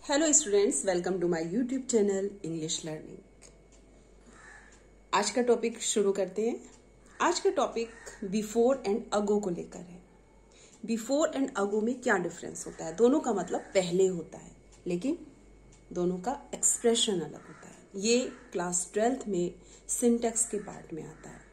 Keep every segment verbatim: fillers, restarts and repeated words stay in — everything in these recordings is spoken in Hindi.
Hello students, welcome to my YouTube channel English learning. आज का टॉपिक शुरू करते हैं। आज का टॉपिक बिफोर एंड अगो को लेकर है। बिफोर एंड अगो में क्या डिफरेंस होता है? दोनों का मतलब पहले होता है, लेकिन दोनों का एक्सप्रेशन अलग होता है। ये क्लास ट्वेल्थ में सिंटैक्स के पार्ट में आता है।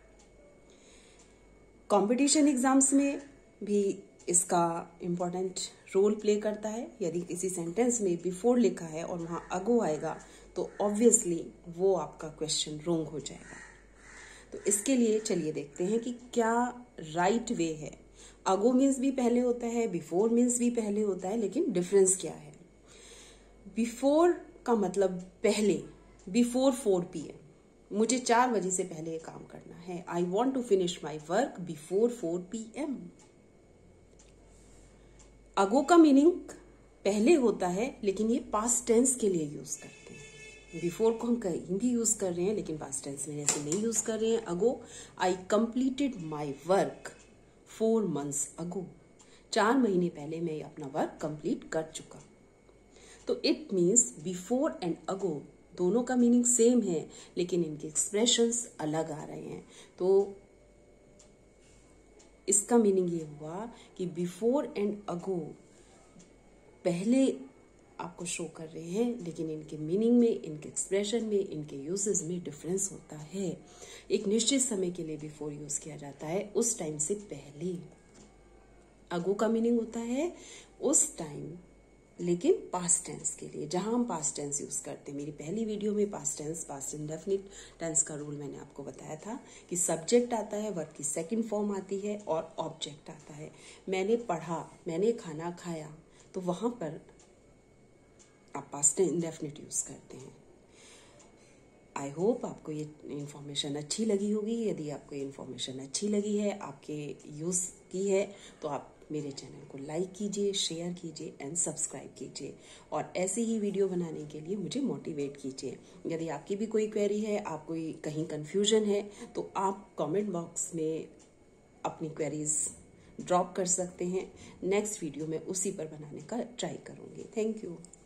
कंपटीशन एग्जाम्स में भी इसका इम्पोर्टेंट रोल प्ले करता है। यदि किसी सेंटेंस में बिफोर लिखा है और वहां अगो आएगा तो ऑब्वियसली वो आपका क्वेश्चन रोंग हो जाएगा। तो इसके लिए चलिए देखते हैं कि क्या राइट वे है। अगो मीन्स भी पहले होता है, बिफोर मीन्स भी पहले होता है, लेकिन डिफरेंस क्या है? बिफोर का मतलब पहले, बिफोर फोर पी एम, मुझे चार बजे से पहले काम करना है। I want to finish my work before four p m. Ago का मीनिंग पहले होता है, लेकिन ये पास्ट टेंस के लिए यूज करते हैं। बिफोर को हम कहीं भी यूज कर रहे हैं, लेकिन पास्ट टेंस में ऐसे नहीं यूज कर रहे हैं। Ago, I completed my work four months ago. चार महीने पहले मैं अपना वर्क कंप्लीट कर चुका। तो it means before and ago दोनों का मीनिंग सेम है, लेकिन इनके एक्सप्रेशंस अलग आ रहे हैं। तो इसका मीनिंग ये हुआ कि बिफोर एंड अगो पहले आपको शो कर रहे हैं, लेकिन इनके मीनिंग में, इनके एक्सप्रेशन में, इनके यूजेस में डिफरेंस होता है। एक निश्चित समय के लिए बिफोर यूज किया जाता है, उस टाइम से पहले। अगो का मीनिंग होता है उस टाइम, लेकिन पास्ट टेंस के लिए, जहां हम पास्ट टेंस यूज करते हैं। मेरी पहली वीडियो में past tense, past indefinite tense का रूल मैंने आपको बताया था कि सब्जेक्ट आता है, वर्ब की सेकंड फॉर्म आती है और ऑब्जेक्ट आता है। मैंने पढ़ा, मैंने खाना खाया, तो वहां पर आप पास्ट इंडेफिनिट यूज करते हैं। आई होप आपको ये इन्फॉर्मेशन अच्छी लगी होगी। यदि आपको ये इन्फॉर्मेशन अच्छी लगी है, आपके यूज की है, तो आप मेरे चैनल को लाइक कीजिए, शेयर कीजिए एंड सब्सक्राइब कीजिए, और ऐसे ही वीडियो बनाने के लिए मुझे मोटिवेट कीजिए। यदि आपकी भी कोई क्वेरी है, आप कोई कहीं कंफ्यूजन है, तो आप कमेंट बॉक्स में अपनी क्वेरीज ड्रॉप कर सकते हैं। नेक्स्ट वीडियो में उसी पर बनाने का ट्राई करूंगी। Thank you.